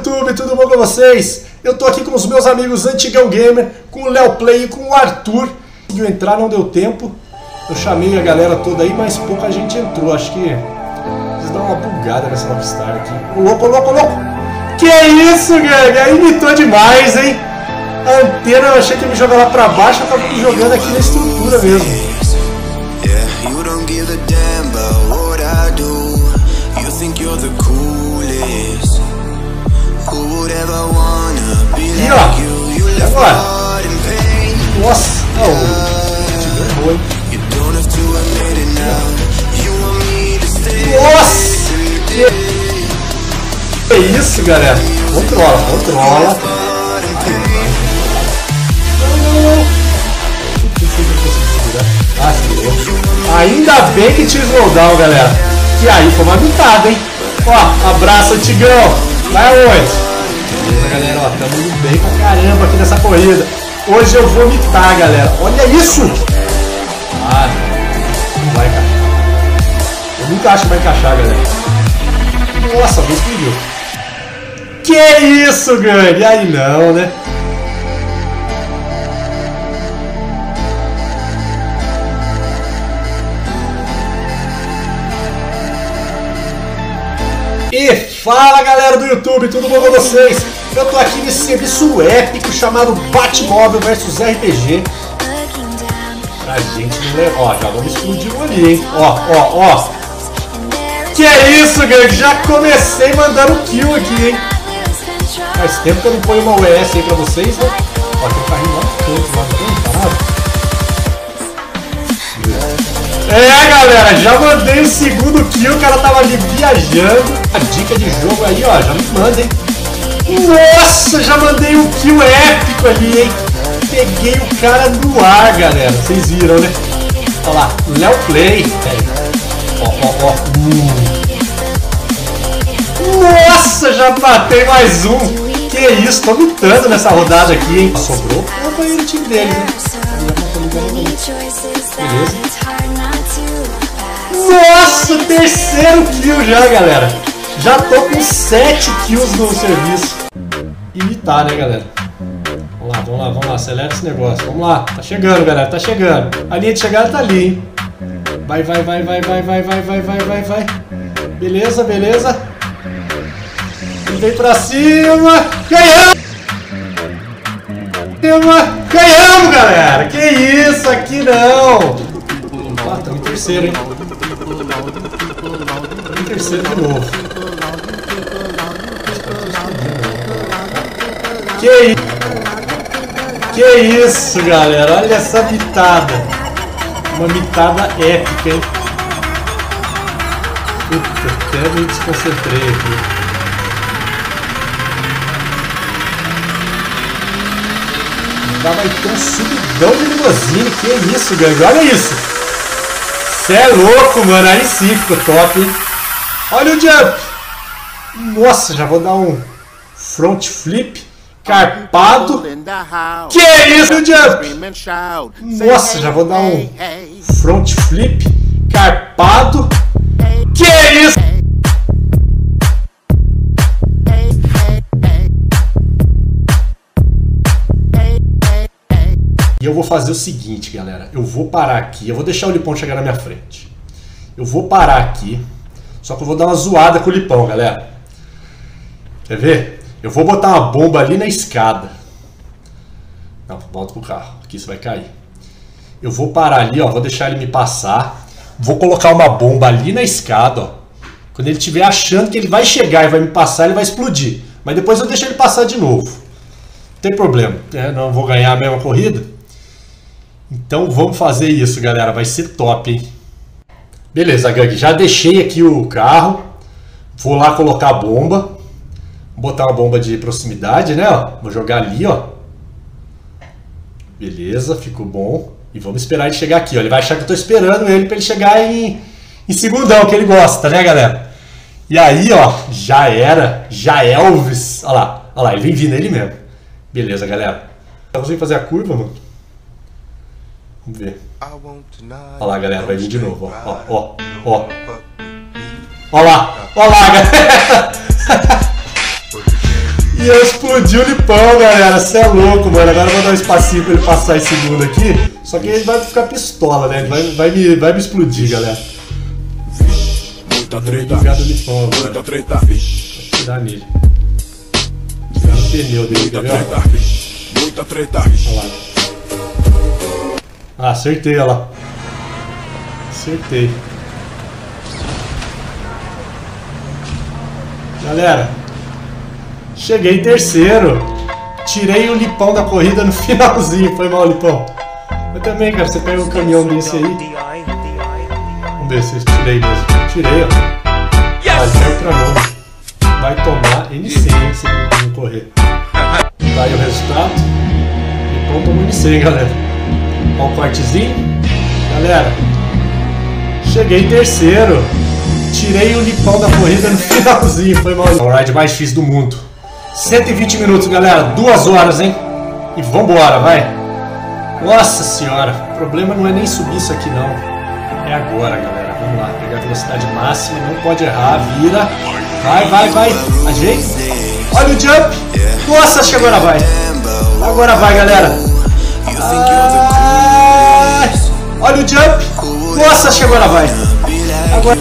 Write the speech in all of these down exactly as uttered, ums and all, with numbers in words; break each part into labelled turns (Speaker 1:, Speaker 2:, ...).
Speaker 1: YouTube, tudo bom com vocês? Eu tô aqui com os meus amigos Antigão Gamer, com o Léo Play e com o Arthur. Conseguiu entrar, não deu tempo. Eu chamei a galera toda aí, mas pouca gente entrou. Acho que eles dão uma bugada nessa Rockstar aqui. Ô louco, ô louco, ô louco! Que isso, gang? Imitou demais, hein? A antena, eu achei que ia me jogar lá pra baixo, acabou me jogando aqui na estrutura mesmo. E ó, e agora? Nossa, oh, te hein? Nossa! Que isso, galera? Controla, controla. Ah, ainda bem que tinha slowdown, galera. Que aí foi uma mitada, hein? Ó, abraço, Antigão. Vai aonde? Beleza, galera, ó, tamo indo bem pra caramba aqui nessa corrida. Hoje eu vou mitar, galera. Olha isso! Ah, não vai encaixar. Eu nunca acho que vai encaixar, galera. Nossa, vou explodiu. Que isso, gangue? Aí não, né? E fala, galera do YouTube, tudo bom com vocês? Eu tô aqui nesse serviço épico chamado Batmóvel versus R P G. Pra gente não levar. Ó, já vamos explodir um ali, hein? Ó, ó, ó. Que é isso, gang? Já comecei mandando kill aqui, hein? Faz tempo que eu não ponho uma U S aí pra vocês, né? Ó, tem um carrinho lá no canto, lá no parado. É, galera, já mandei o segundo kill, o cara tava ali viajando. A dica de jogo aí, ó, já me manda, hein? Nossa, já mandei um kill épico ali, hein? Peguei o cara no ar, galera. Vocês viram, né? Olha lá, Léo Play. Ó, ó, ó. Nossa, já matei mais um. Que isso, tô lutando nessa rodada aqui, hein? Sobrou o banheiro time dele, né? Beleza. Nossa, terceiro kill já, galera. Já tô com sete kills no serviço. Imitar, né, galera? Vamos lá, vamos lá, vamos lá. Acelera esse negócio. Vamos lá. Tá chegando, galera. Tá chegando. A linha de chegada tá ali, hein? Vai, vai, vai, vai, vai, vai, vai, vai, vai, vai, vai. Beleza, beleza. Ele vem pra cima. Ganhamos! Ganhamos, galera! Que isso? Aqui não! Ah, estamos em terceiro, hein? Estamos em terceiro de novo. Que isso? Que isso, galera? Olha essa mitada. Uma mitada épica, hein? Puta, até me desconcentrei aqui. Vai ter um subidão de limousine. Que isso, gangue? Olha isso! Cê é louco, mano. Aí sim ficou top, hein? Olha o jump! Nossa, já vou dar um front flip carpado. Que isso, o jump! Nossa, já vou dar um front flip carpado. Que isso! E eu vou fazer o seguinte, galera. Eu vou parar aqui. Eu vou deixar o Lipão chegar na minha frente. Eu vou parar aqui. Só que eu vou dar uma zoada com o Lipão, galera. Quer ver? Eu vou botar uma bomba ali na escada. Não, volta pro carro. Aqui você vai cair. Eu vou parar ali, ó. Vou deixar ele me passar. Vou colocar uma bomba ali na escada, ó. Quando ele estiver achando que ele vai chegar e vai me passar, ele vai explodir. Mas depois eu deixo ele passar de novo. Não tem problema. É, não vou ganhar a mesma corrida. Então vamos fazer isso, galera. Vai ser top, hein? Beleza, gang. Já deixei aqui o carro. Vou lá colocar a bomba. Vou botar uma bomba de proximidade, né? Ó. Vou jogar ali, ó. Beleza, ficou bom. E vamos esperar ele chegar aqui, ó. Ele vai achar que eu tô esperando ele pra ele chegar em, em segundão, que ele gosta, né, galera? E aí, ó, já era. Já Elvis. Olha lá, olha lá, ele vem vindo, ele mesmo. Beleza, galera. Vamos fazer a curva, mano. Vamos ver. Olha lá, galera, vai vir de novo, ó, ó, ó, ó. Olha lá, olha lá, galera. E eu explodi o Lipão, galera. Você é louco, mano. Agora eu vou dar um espacinho pra ele passar em segundo aqui. Só que ele vai ficar pistola, né? Ele vai, vai, me, vai me explodir, galera.
Speaker 2: Muita treta.
Speaker 1: Obrigado, Lipão, agora.
Speaker 2: Muita treta.
Speaker 1: Vou tirar nele. Tirar o pneu dele,
Speaker 2: Muita
Speaker 1: quer ver?
Speaker 2: treta. Muita treta.
Speaker 1: Olha lá. Ah, acertei, olha lá. Acertei. Galera, cheguei em terceiro. Tirei o Lipão da corrida no finalzinho. Foi mal, Lipão. Eu também, cara. Você pega um caminhão desse aí. Vamos ver se eu tirei mesmo. Tirei, ó. Mas é outra mão. Vai tomar N cem se não correr. Tá aí o resultado. Lipão tomou N cem, galera. Olha o cortezinho. Galera, cheguei em terceiro. Tirei o Lipão da corrida no finalzinho. Foi mal. É o ride mais difícil do mundo. cento e vinte minutos, galera. Duas horas, hein? E vambora, vai. Nossa senhora. O problema não é nem subir isso aqui, não. É agora, galera. Vamos lá. Pegar a velocidade máxima. Não pode errar. Vira. Vai, vai, vai. Ajeita. Olha o jump. Nossa, acho que agora vai. Agora vai, galera. Ah, olha o jump. Nossa, acho que agora vai. Agora.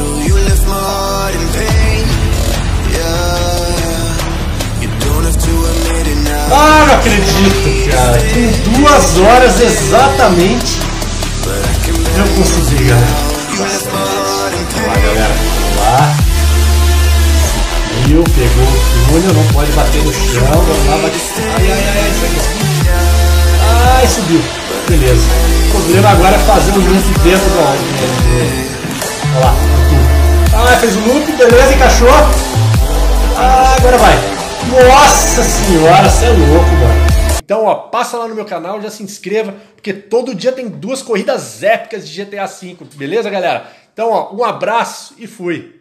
Speaker 1: Ah, não acredito, cara. Com duas horas exatamente eu consegui, galera. Vamos lá, galera. Vamos lá. Subiu, pegou o túnel, não pode bater no chão. Vamos lá, bate. Ai, ai, ai, isso aqui. Ai, subiu. Beleza. O problema agora é fazer o loop dentro do. Olha lá, ah, fez o loop, beleza, encaixou. Ah, agora vai. Nossa senhora, você é louco, mano. Então, ó, passa lá no meu canal, já se inscreva, porque todo dia tem duas corridas épicas de G T A cinco, beleza, galera? Então, ó, um abraço e fui.